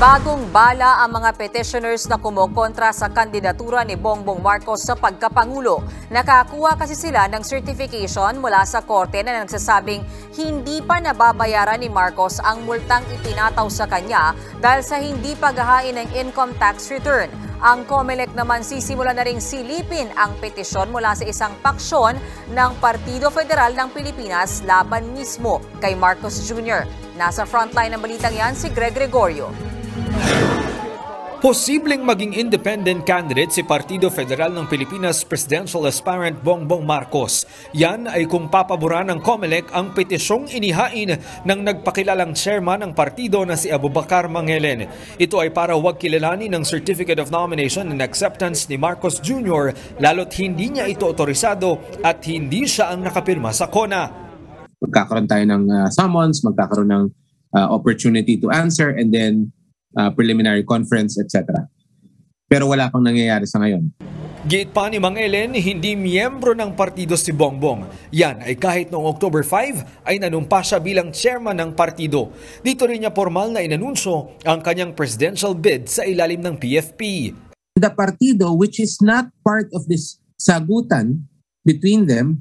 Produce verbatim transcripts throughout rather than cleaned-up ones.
Bagong bala ang mga petitioners na kumokontra sa kandidatura ni Bongbong Marcos sa pagkapangulo. Nakakuha kasi sila ng certification mula sa korte na nagsasabing hindi pa nababayaran ni Marcos ang multang itinataw sa kanya dahil sa hindi paghahain ng income tax return. Ang COMELEC naman sisimula na ring silipin ang petisyon mula sa isang paksyon ng Partido Federal ng Pilipinas laban mismo kay Marcos Junior Nasa frontline ng balitang yan si Greg Gregorio. Posibleng maging independent candidate si Partido Federal ng Pilipinas Presidential Aspirant Bongbong Marcos. Yan ay kung papaboran ng COMELEC ang petisyong inihain ng nagpakilalang chairman ng partido na si Abubacar Mangelen. Ito ay para huwag kilalanin ng Certificate of Nomination and Acceptance ni Marcos Junior lalo't hindi niya ito otorisado at hindi siya ang nakapirma sa CONA. Magkakaroon tayo ng uh, summons, magkakaroon ng uh, opportunity to answer, and then Uh, preliminary conference, et cetera. Pero wala pang nangyayari sa ngayon. Giit pa ni Mangelen, hindi miyembro ng partido si Bongbong. Yan ay kahit noong October five ay nanumpa siya bilang chairman ng partido. Dito rin niya formal na inanunsyo ang kanyang presidential bid sa ilalim ng P F P. The partido, which is not part of this sagutan between them,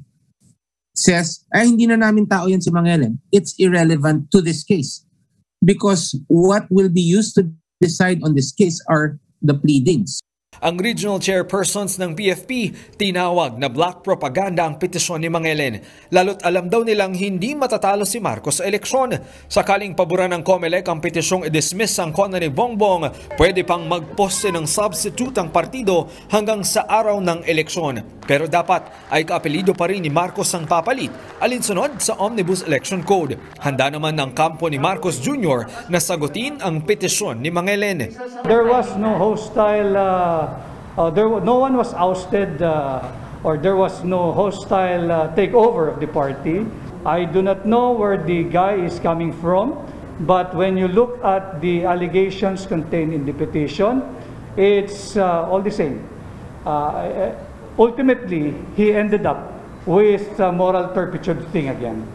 says, ay hindi na namin tao yan si Mangelen. It's irrelevant to this case. Because what will be used to decide on this case are the pleadings. Ang regional chairpersons ng P F P tinawag na black propaganda ang petisyon ni Mangelen. Lalo't alam daw nilang hindi matatalo si Marcos sa eleksyon. Sakaling paboran ng COMELEC ang petisyong i-dismiss ang CONA ni Bongbong, pwede pang magposte ng substitute ang partido hanggang sa araw ng eleksyon. Pero dapat ay kaapelido pa rin ni Marcos ang papalit, alinsunod sa Omnibus Election Code. Handa naman ng kampo ni Marcos Junior na sagutin ang petisyon ni Mangelen. There was no hostile uh... Uh, there, no one was ousted uh, or there was no hostile uh, takeover of the party. I do not know where the guy is coming from, but when you look at the allegations contained in the petition, it's uh, all the same. Uh, ultimately, he ended up with uh, moral turpitude thing again.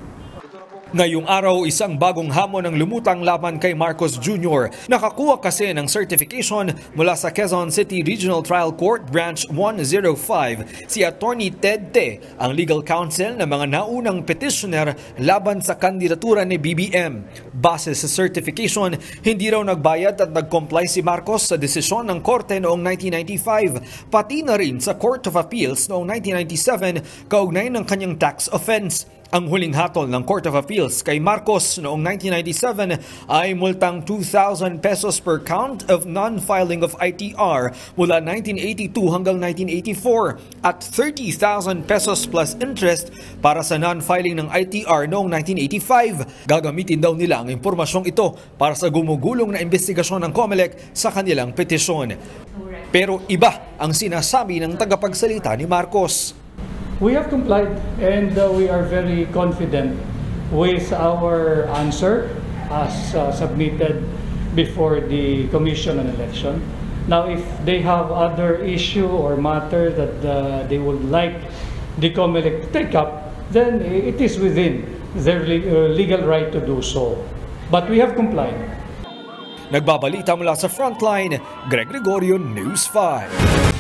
Ngayong araw, isang bagong hamon ang lumutang laban kay Marcos Junior Nakakuha kasi ng certification mula sa Quezon City Regional Trial Court Branch one oh five si Attorney Ted Te, ang legal counsel ng mga naunang petitioner laban sa kandidatura ni B B M. Base sa certification, hindi raw nagbayad at nag-comply si Marcos sa desisyon ng korte noong nineteen ninety-five, pati na rin sa Court of Appeals noong nineteen ninety-seven kaugnay ng kanyang tax offense. Ang huling hatol ng Court of Appeals kay Marcos noong nineteen ninety-seven ay multang two thousand pesos per count of non-filing of I T R mula nineteen eighty-two hanggang nineteen eighty-four at thirty thousand pesos plus interest para sa non-filing ng I T R noong nineteen eighty-five. Gagamitin daw nila ang impormasyong ito para sa gumugulong na investigasyon ng COMELEC sa kanilang petisyon. Pero iba ang sinasabi ng tagapagsalita ni Marcos. We have complied and uh, we are very confident with our answer as uh, submitted before the Commission on Election. Now, if they have other issue or matter that uh, they would like the COMELEC to take up, then it is within their legal right to do so. But we have complied. Nagbabalita mula sa Frontline, Greg Gregorio, News five.